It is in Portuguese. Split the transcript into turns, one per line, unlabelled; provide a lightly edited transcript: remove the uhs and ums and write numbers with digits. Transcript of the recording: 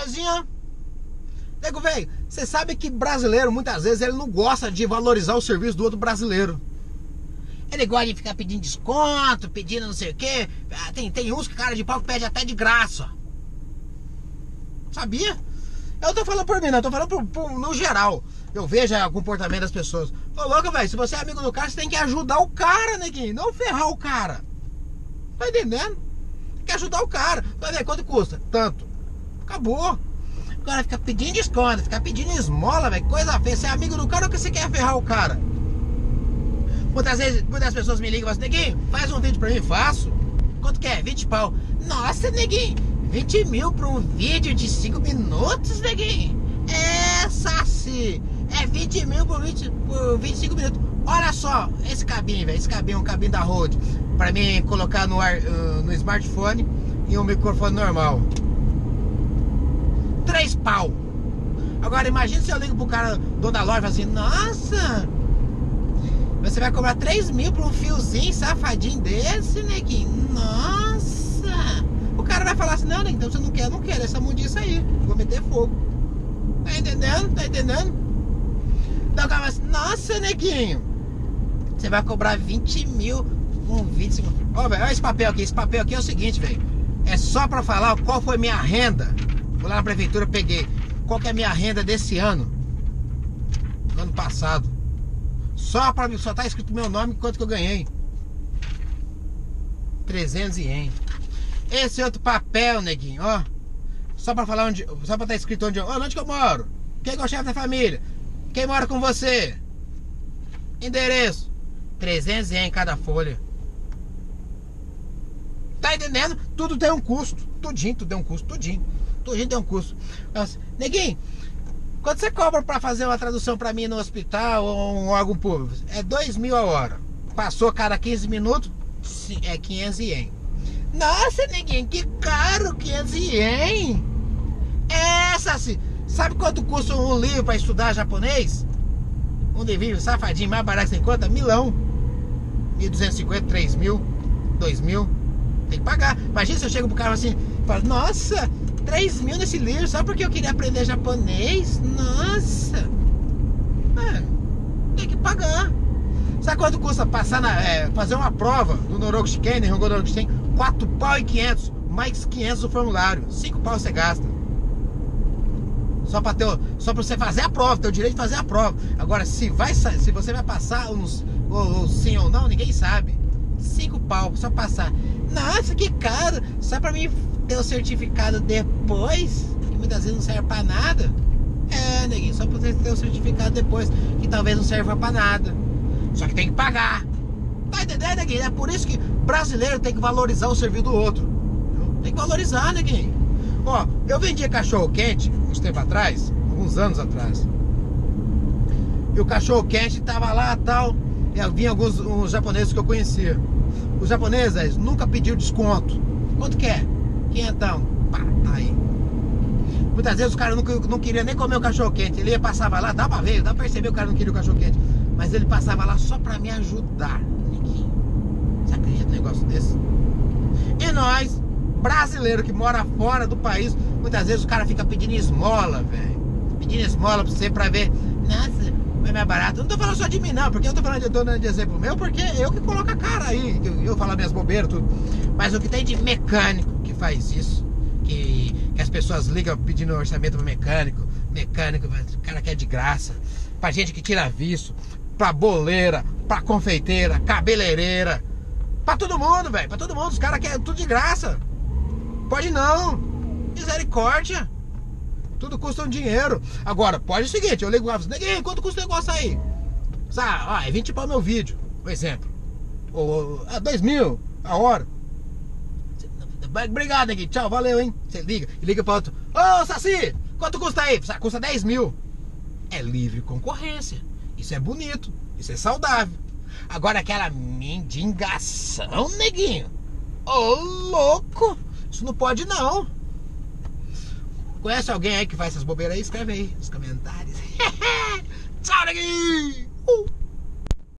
belezinha? Nego, velho, você sabe que brasileiro, muitas vezes, ele não gosta de valorizar o serviço do outro brasileiro. Ele gosta de ficar pedindo desconto, pedindo não sei o quê. Tem uns que cara de pau que pede até de graça. Sabia? Eu tô falando por mim, não, eu tô falando no geral. Eu vejo o comportamento das pessoas. Ô, louco, velho, se você é amigo do cara, você tem que ajudar o cara, neguinho, não ferrar o cara. Tá entendendo? Tem que ajudar o cara. Vai ver quanto custa? Tanto. Acabou. Agora fica pedindo desconto, fica pedindo esmola, velho, coisa feia. Você é amigo do cara ou que você quer ferrar o cara? Muitas vezes, muitas pessoas me ligam e falam assim, neguinho, faz um vídeo pra mim, faço. Quanto que é? 20 pau. Nossa, neguinho, 20 mil pra um vídeo de 5 minutos, neguinho? Essa sim. É 20 mil por 25 minutos. Olha só, esse cabinho, velho. Esse cabinho é um cabinho da Rode. Pra mim colocar no, no smartphone e um microfone normal. 3 pau. Agora imagina se eu ligo pro cara, dono da loja, assim, nossa, você vai cobrar 3 mil pra um fiozinho safadinho desse, neguinho? Nossa. O cara vai falar assim, não, neguinho, então você não quer, não quero essa mundiça aí. Vou meter fogo. Tá entendendo? Tá entendendo? Então o cara vai assim, nossa, neguinho, você vai cobrar 20 mil com 25. Ó, velho, olha esse papel aqui. Esse papel aqui é o seguinte, velho. É só pra falar qual foi minha renda. Vou lá na prefeitura, peguei. Qual que é a minha renda desse ano? Do ano passado. Só tá escrito meu nome, quanto que eu ganhei. 300 ien. Esse outro papel, neguinho, ó. Só pra falar onde. Só pra tá escrito onde que eu moro. Quem é o chefe da família? Quem mora com você? Endereço. 300 ien cada folha. Tá entendendo? Tudo tem um custo. Tudinho, tudo tem um custo. Tudinho tem um custo. Nossa, neguinho, quanto você cobra pra fazer uma tradução pra mim no hospital ou um órgão público? É 2 mil a hora. Passou cada 15 minutos, é 500 ien. Nossa, neguinho, que caro, 500 ien. Essa sim. Sabe quanto custa um livro pra estudar japonês? Um livro safadinho, mais barato que você encontra? Milão. 1.250, 3 mil, 2 mil. Tem que pagar. Imagina se eu chego pro cara assim e falo, nossa, 3 mil nesse livro só porque eu queria aprender japonês? Nossa. Tem que pagar. Sabe quanto custa passar fazer uma prova do Noroku Shiken, Nihongo Noroku Shiken? 4 pau e 500, mais 500 do formulário. 5 pau você gasta. Só pra você fazer a prova, ter o direito de fazer a prova. Agora, se você vai passar ou sim ou não, ninguém sabe. 5 pau, só passar. Nossa, que caro. Só pra mim ter o certificado depois, que muitas vezes não serve pra nada. É, neguinho, só pra você ter o certificado depois, que talvez não serva pra nada. Só que tem que pagar. Tá entendendo, neguinho? É por isso que brasileiro tem que valorizar o serviço do outro. Tem que valorizar, neguinho. Ó, eu vendia cachorro quente uns tempos atrás, alguns anos atrás. E o cachorro quente tava lá e tal. E vinha uns japoneses que eu conhecia. Os japoneses nunca pediu desconto. Quanto que é? 500. Pá, tá aí. Muitas vezes os caras não queriam nem comer o cachorro quente. Ele passava lá, dá pra ver, dá pra perceber que o cara não queria o cachorro quente. Mas ele passava lá só pra me ajudar. Você acredita num negócio desse? E nós, brasileiro que mora fora do país, muitas vezes o cara fica pedindo esmola, velho. Pedindo esmola pra você pra ver. Nossa, é mais barato. Eu não tô falando só de mim, não, porque eu tô dando de exemplo meu, porque eu que coloco a cara aí. Eu falo minhas bobeiras, tudo. Mas o que tem de mecânico que faz isso, que as pessoas ligam pedindo orçamento pro mecânico, o cara quer de graça. Pra gente que tira visto, pra boleira, pra confeiteira, cabeleireira, pra todo mundo, velho. Pra todo mundo, os caras querem tudo de graça. Pode não. Misericórdia. Tudo custa um dinheiro. Agora, pode o seguinte, eu ligo lá e falo, neguinho, quanto custa o negócio aí? Sabe, ó, é 20 pau meu vídeo, por exemplo. Ou 2 mil a hora. Obrigado, neguinho, tchau, valeu, hein. Você liga e liga pra outro. Ô, Saci, quanto custa aí? Custa 10 mil. É livre concorrência. Isso é bonito, isso é saudável. Agora aquela mendigação, neguinho. Ô, louco. Isso não pode não. Conhece alguém aí que faz essas bobeiras aí? Escreve aí nos comentários. Tchau, neguinho!